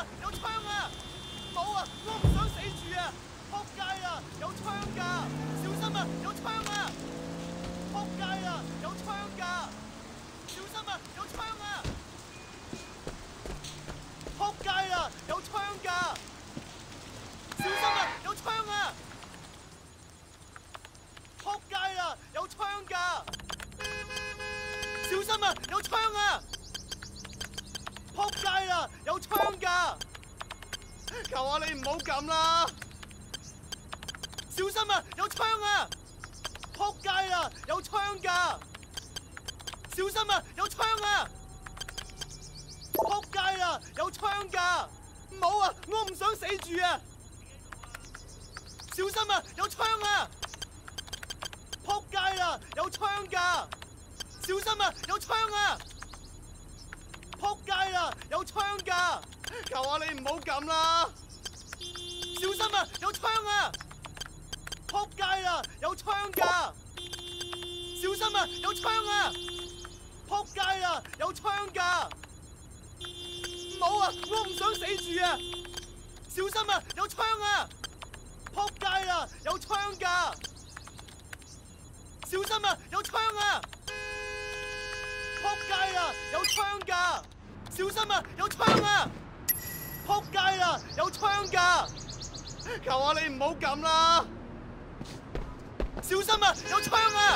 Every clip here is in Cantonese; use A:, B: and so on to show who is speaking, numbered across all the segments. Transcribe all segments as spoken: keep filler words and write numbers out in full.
A: 啊！有槍啊！冇啊！我唔想死住啊！仆街啊！有槍㗎！小心啊！有槍啊！仆街啊！有槍㗎！小心啊！有槍啊！仆街啊！有槍㗎！小心啊！有槍啊！仆街啊！有槍㗎！小心啊！有槍啊！仆街啊！有槍㗎！求下你唔好咁啦！小心啊！有槍啊！仆街啊！有槍㗎！小心啊！有槍啊！仆街啊！有槍㗎！唔好啊！我唔想死住啊！小心啊！有槍啊！仆街啊！有槍㗎！小心啊！有槍啊！仆街啊！有槍㗎！求下你唔好咁啦！小心啊！有槍啊！仆街啊！有槍㗎！小心啊！有槍啊！仆街啊！有槍㗎！唔好啊！我唔想死住啊！小心啊！有槍啊！仆街啊！有槍㗎！小心啊！有槍啊！仆街啊！有槍㗎！小心啊！有槍啊！仆街啊！有槍㗎！求下你唔好咁啦！小心啊！有槍啊！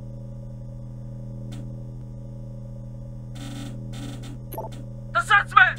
B: The Satsman!